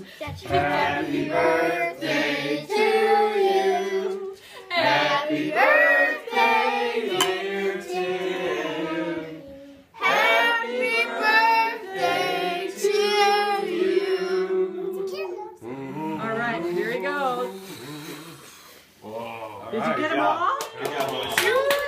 Happy birthday to you. Happy birthday, dear Tim. Happy birthday to you. All right, here he goes. Whoa. Did you get them all? Good job.